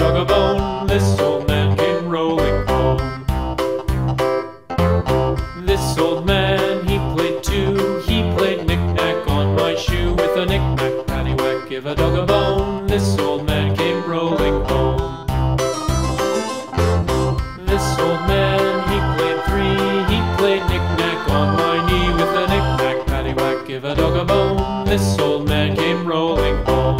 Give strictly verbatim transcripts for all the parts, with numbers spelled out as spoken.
dog a bone. This old man came rolling home. This old man, he played too. He played knick-knack on my shoe. With a knick-knack, paddywhack, give a dog a bone. This old man came rolling home. This old man, he played three. He played knick-knack on my knee. With a knick-knack, paddywhack, give a dog a bone. This old man came rolling home.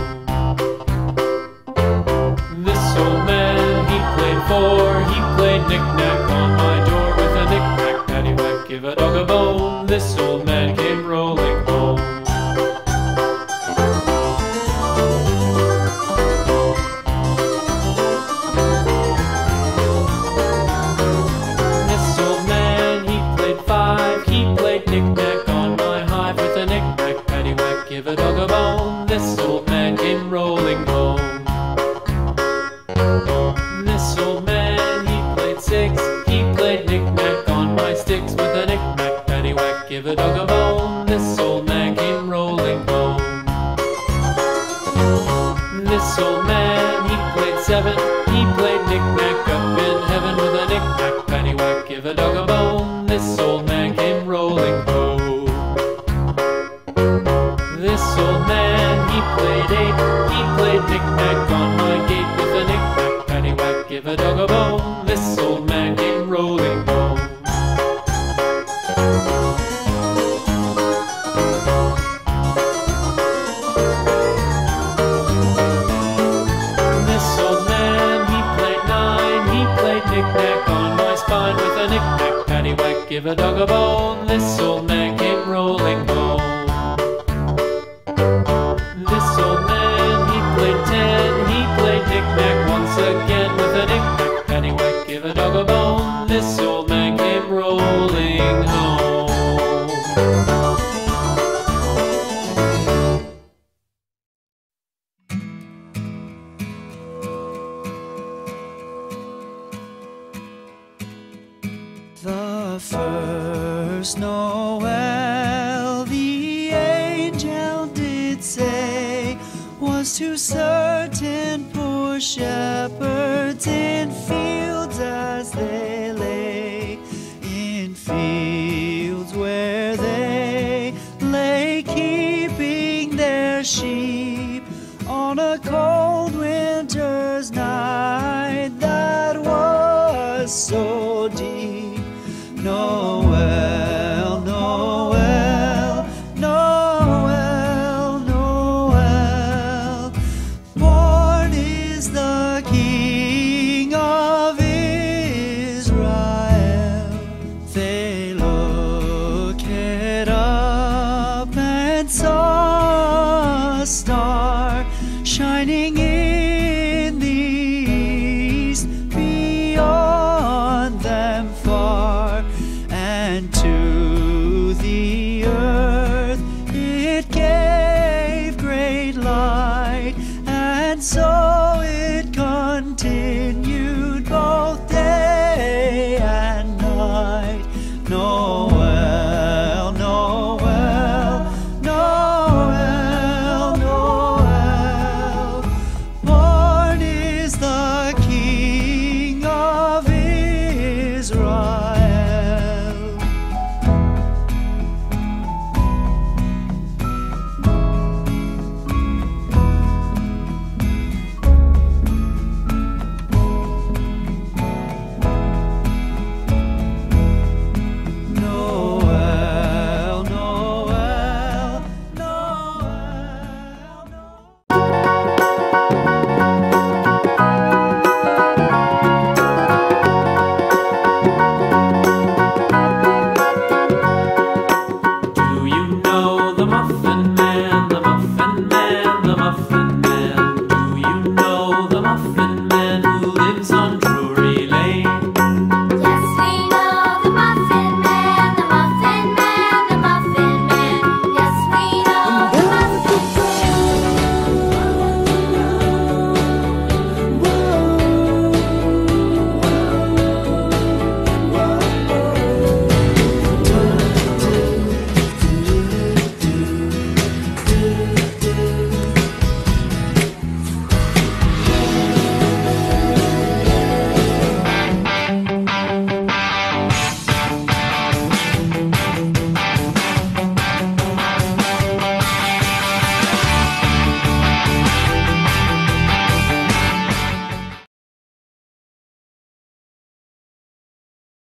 This old man, he played four. He played knick-knack on my door. With a knick-knack, paddywhack, give a dog a bone. This old man came rolling home. This old man, he played five. He played knick-knack on my hive. With a knick-knack, paddywhack, give a dog a bone. This old man came rolling home. This old man, he played six. He played knick-knack on my sticks. With a knick-knack, paddywhack, give a dog a bone. This old man came rolling home. This old man, he played seven. He played knick-knack up in heaven. With a knick-knack, paddywhack, give a dog a bone. This old man came rolling home. This old man, he played eight. He played knick-knack on my gate. With a knick-knack, paddywhack, give a dog a bone. This old man came rolling home. This old man, he played nine. He played knick-knack on my spine. With a knick-knack, paddywhack, give a dog a bone. This old man came rolling home. This old man, he played ten. He played knick-knack once again. With a knick-knack, paddywhack, give a dog a bone. This old man came rolling home. The first Noel, the angel did say, was to certain poor shepherds in fields as they